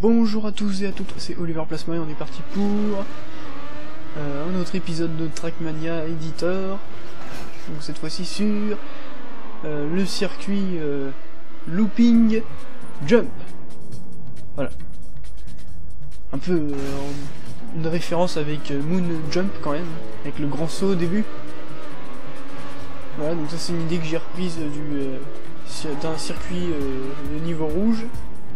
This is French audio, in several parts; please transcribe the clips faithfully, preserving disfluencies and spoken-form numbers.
Bonjour à tous et à toutes, c'est Oliver Plasma et on est parti pour euh, un autre épisode de Trackmania Editor. Donc cette fois-ci sur euh, le circuit euh, Looping Jump. Voilà. Un peu euh, une référence avec euh, Moon Jump quand même, avec le grand saut au début. Voilà, donc ça c'est une idée que j'ai reprise du euh, d'un circuit euh, de niveau rouge.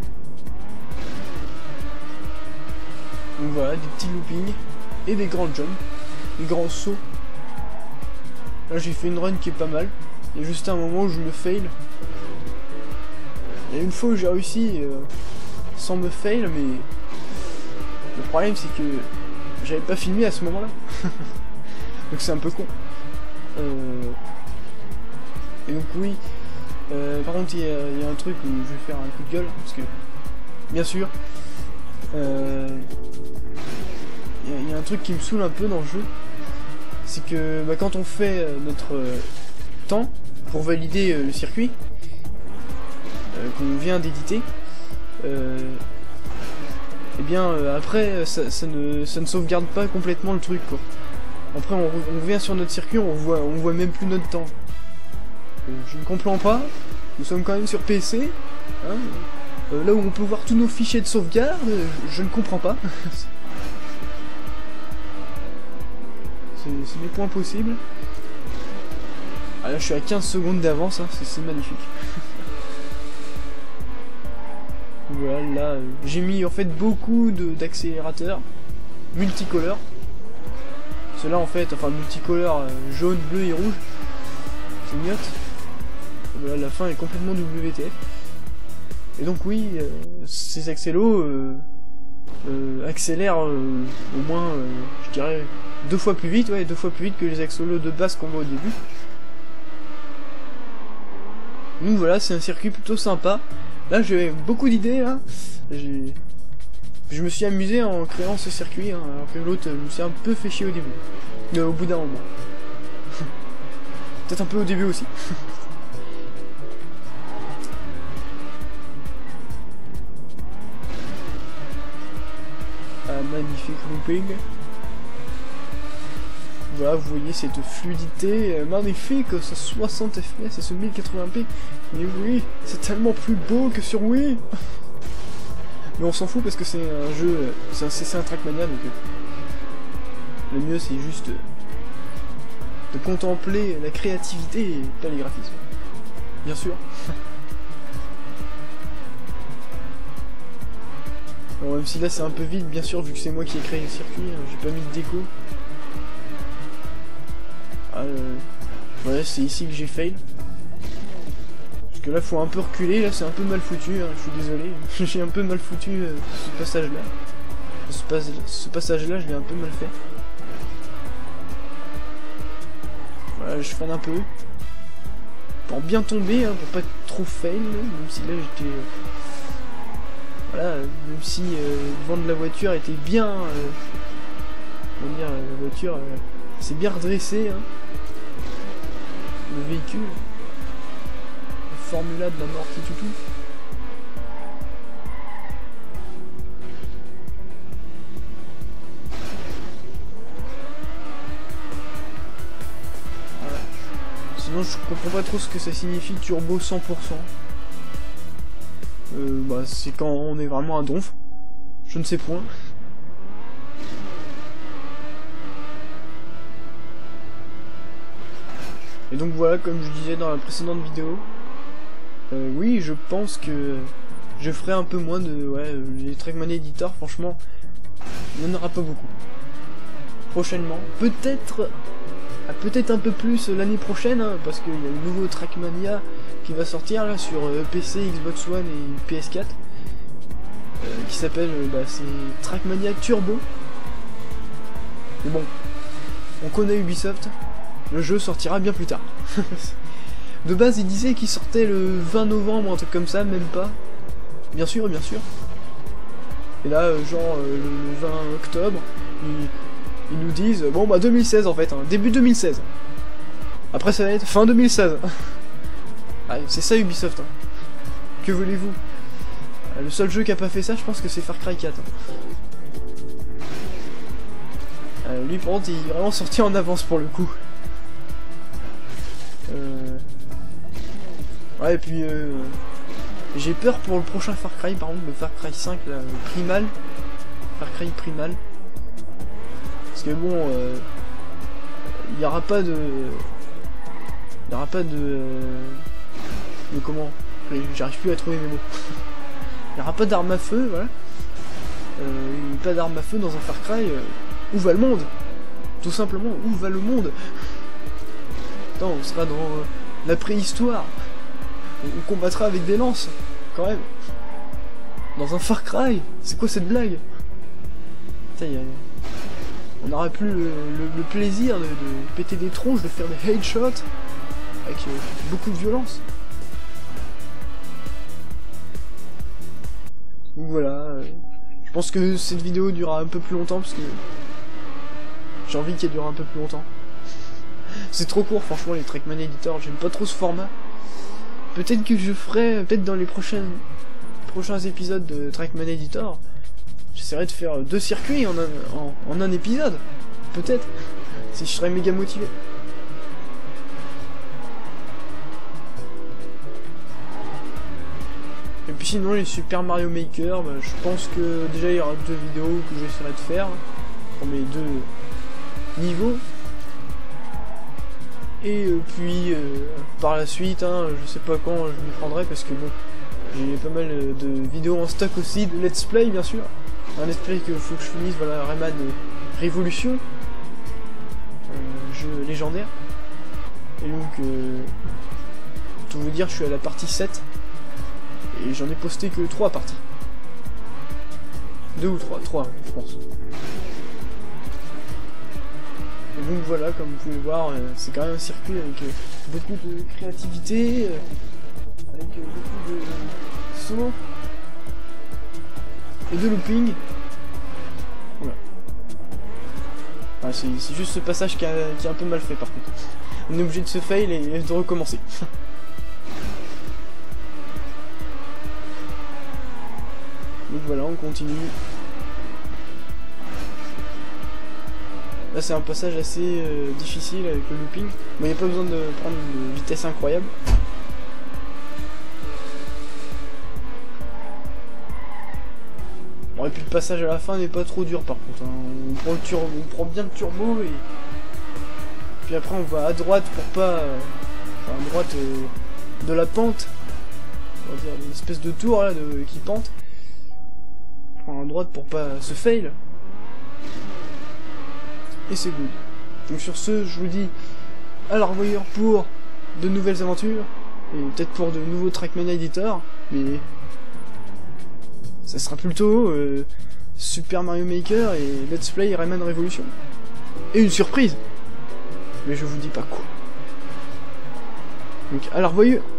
Donc voilà, des petits loopings et des grands jumps, des grands sauts. Là j'ai fait une run qui est pas mal. Il y a juste un moment où je me fail. Il y a une fois où j'ai réussi euh, sans me fail, mais le problème c'est que j'avais pas filmé à ce moment-là. Donc c'est un peu con. Euh... Et donc oui, euh, par contre il y, y a un truc où je vais faire un coup de gueule, parce que bien sûr, euh... il y a un truc qui me saoule un peu dans le jeu, c'est que bah, quand on fait euh, notre euh, temps pour valider euh, le circuit euh, qu'on vient d'éditer, euh, et bien euh, après ça, ça, ne, ça ne sauvegarde pas complètement le truc quoi. Après on, on revient sur notre circuit, on voit, on voit même plus notre temps. Euh, je ne comprends pas, nous sommes quand même sur P C, hein, euh, là où on peut voir tous nos fichiers de sauvegarde, euh, je, je ne comprends pas. C'est mes points possibles. Ah là je suis à quinze secondes d'avance, hein, c'est magnifique. Voilà, là euh, j'ai mis en fait beaucoup d'accélérateurs multicolores. Ceux-là en fait, enfin multicolores euh, jaune, bleu et rouge. C'est mieux. Voilà, la fin est complètement W T F. Et donc oui, euh, ces accélos euh, euh, accélèrent euh, au moins, euh, je dirais, deux fois plus vite, ouais, deux fois plus vite que les accélos de base qu'on voit au début. Donc voilà, c'est un circuit plutôt sympa. Là, j'ai beaucoup d'idées, hein. Je me suis amusé en créant ce circuit, hein, alors que l'autre, je me suis un peu fait chier au début. Mais au bout d'un moment. Peut-être un peu au début aussi. Un magnifique looping. Voilà, vous voyez cette fluidité euh, magnifique, ce soixante F P S et ce mille quatre-vingts p. Mais oui, c'est tellement plus beau que sur Wii. Mais on s'en fout parce que c'est un jeu, c'est un, un Trackmania, donc euh, le mieux c'est juste euh, de contempler la créativité et pas les graphismes. Bien sûr. Alors, même si là c'est un peu vide, bien sûr, vu que c'est moi qui ai créé le circuit, hein, j'ai pas mis de déco. Ah, euh, ouais, c'est ici que j'ai fail. Parce que là, faut un peu reculer, là, c'est un peu mal foutu, hein, je suis désolé. J'ai un peu mal foutu euh, ce passage-là. Ce, pas ce passage-là, je l'ai un peu mal fait. Voilà, je freine un peu. Pour bien tomber, hein, pour pas trop fail, même si là, j'étais... Euh, voilà, même si euh, le vent de la voiture était bien... Euh, comment dire, la voiture... Euh, c'est bien redressé, hein. Le véhicule. La Formula de la mort qui tout tout. Voilà. Sinon je comprends pas trop ce que ça signifie turbo cent pour cent. Euh, bah c'est quand on est vraiment un donf. Je ne sais point. Et donc voilà, comme je disais dans la précédente vidéo, euh, oui, je pense que je ferai un peu moins de... Ouais, les Trackmania Editor, franchement, il n'y en aura pas beaucoup. Prochainement, peut-être peut-être un peu plus l'année prochaine, hein, parce qu'il y a le nouveau Trackmania qui va sortir là sur euh, P C, Xbox One et P S quatre, euh, qui s'appelle, euh, bah, c'est Trackmania Turbo. Mais bon, on connaît Ubisoft. Le jeu sortira bien plus tard. De base, il disait qu'il sortait le vingt novembre, un truc comme ça, même pas. Bien sûr, bien sûr. Et là, genre, euh, le vingt octobre, ils, ils nous disent, bon bah deux mille seize en fait, hein, début deux mille seize. Après ça va être fin deux mille seize. Ah, c'est ça Ubisoft. Hein. Que voulez-vous? Le seul jeu qui a pas fait ça, je pense que c'est Far Cry quatre. Euh, lui, par contre, il est vraiment sorti en avance pour le coup. Euh... Ouais, et puis... Euh... J'ai peur pour le prochain Far Cry, par contre, le Far Cry cinq, là, Primal. Far Cry Primal. Parce que bon... Euh... Il n'y aura pas de... Il n'y aura pas de... Euh... De comment... J'arrive plus à trouver mes mots. Il n'y aura pas d'arme à feu, voilà. Euh, pas d'arme à feu dans un Far Cry. Euh, où va le monde? Tout simplement, où va le monde? Attends, on sera dans euh, la préhistoire. On, on combattra avec des lances, quand même. Dans un Far Cry. C'est quoi cette blague? Putain, y a... On n'aura plus le, le, le plaisir de, de péter des tronches, de faire des headshots. Avec euh, beaucoup de violence. Donc voilà, euh, je pense que cette vidéo durera un peu plus longtemps parce que j'ai envie qu'elle dure un peu plus longtemps. C'est trop court franchement les Trackman Editor, j'aime pas trop ce format. Peut-être que je ferai, peut-être dans les prochaines, prochains épisodes de Trackman Editor, j'essaierai de faire deux circuits en un, en, en un épisode. Peut-être, si je serais méga motivé. Et puis sinon les Super Mario Maker, bah, je pense que déjà il y aura deux vidéos que j'essaierai de faire pour mes deux niveaux. Et euh, puis euh, par la suite, hein, je sais pas quand je m'y prendrai parce que bon, j'ai pas mal de vidéos en stock aussi, de let's play bien sûr. Un let's play qu'il faut que je finisse, voilà, Rayman Révolution, euh, jeu légendaire. Et donc, euh, tout vous dire, je suis à la partie sept. Et j'en ai posté que trois parties. Deux ou trois, trois je pense. Et donc voilà, comme vous pouvez le voir, c'est quand même un circuit avec euh, beaucoup de créativité, euh, avec euh, beaucoup de sauts et de looping. Voilà. Ah, c'est juste ce passage qui, a, qui est un peu mal fait par contre. On est obligé de se fail et de recommencer. Donc voilà, on continue. Là c'est un passage assez euh, difficile avec le looping. Mais il n'y a pas besoin de prendre une vitesse incroyable. Bon, et puis le passage à la fin n'est pas trop dur par contre. Hein. On, prend le turbo, on prend bien le turbo et... Puis après on va à droite pour pas... Euh... Enfin à droite euh, de la pente. On va dire une espèce de tour là de... qui pente. À droite pour pas se fail. Et c'est good. Donc sur ce, je vous dis à la revoyure pour de nouvelles aventures. Et peut-être pour de nouveaux Trackman Editor. Mais ça sera plutôt euh, Super Mario Maker et Let's Play Rayman Revolution. Et une surprise. Mais je vous dis pas quoi. Donc à la revoyure.